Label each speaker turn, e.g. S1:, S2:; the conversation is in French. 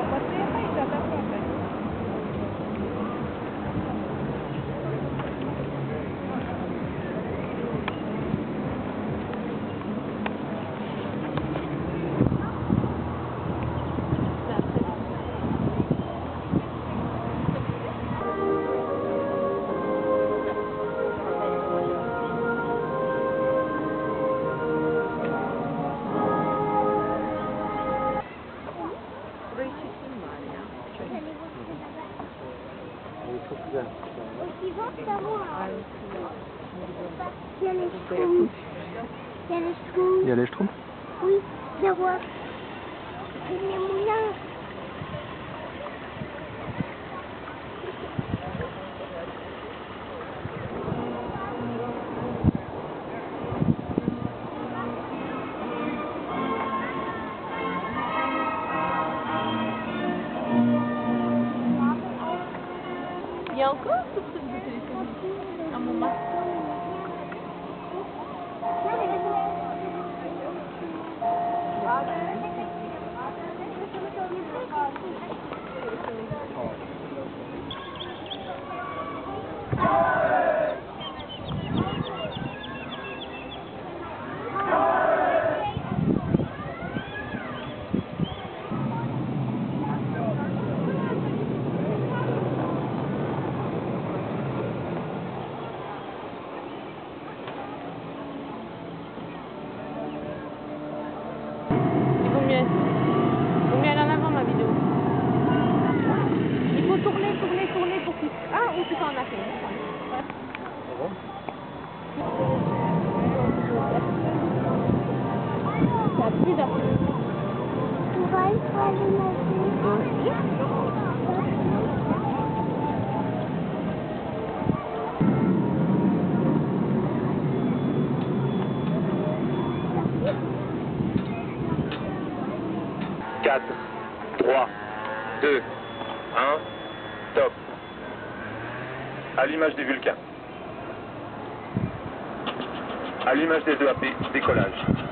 S1: Çok güzel.
S2: Il y a les schtroumpfs. Il y a les schtroumpfs.
S1: Il y a les schtroumpfs?
S2: Oui, je vois. Et les moulins.
S3: Il y a encore ce truc de téléphone à mon marteau. Il vaut mieux aller en avant ma vidéo. Il faut tourner pour qu'il... Ah, ou tu fais en arrière. Ouais. Ça a plus d'affaires.
S2: Tu vas une fois aller nager.
S4: Quatre, 3, 2, 1, top. À l'image des Vulcains. À l'image des 2 AP, décollage.